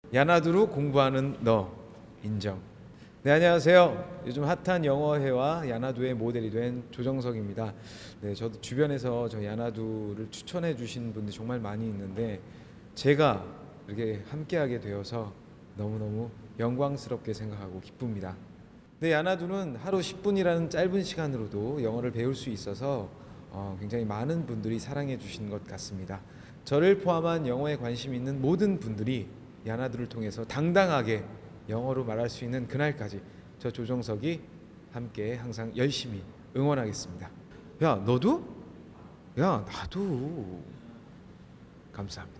야나두로 공부하는 너 인정. 네, 안녕하세요. 요즘 핫한 영어회화 야나두의 모델이 된 조정석입니다. 네, 저도 주변에서 저 야나두를 추천해 주신 분들이 정말 많이 있는데 제가 이렇게 함께하게 되어서 너무너무 영광스럽게 생각하고 기쁩니다. 네, 야나두는 하루 10분이라는 짧은 시간으로도 영어를 배울 수 있어서 굉장히 많은 분들이 사랑해 주신 것 같습니다. 저를 포함한 영어에 관심 있는 모든 분들이 야나두를 통해서 당당하게 영어로 말할 수 있는 그날까지 저 조정석이 함께 항상 열심히 응원하겠습니다. 야, 너도? 야, 나도. 감사합니다.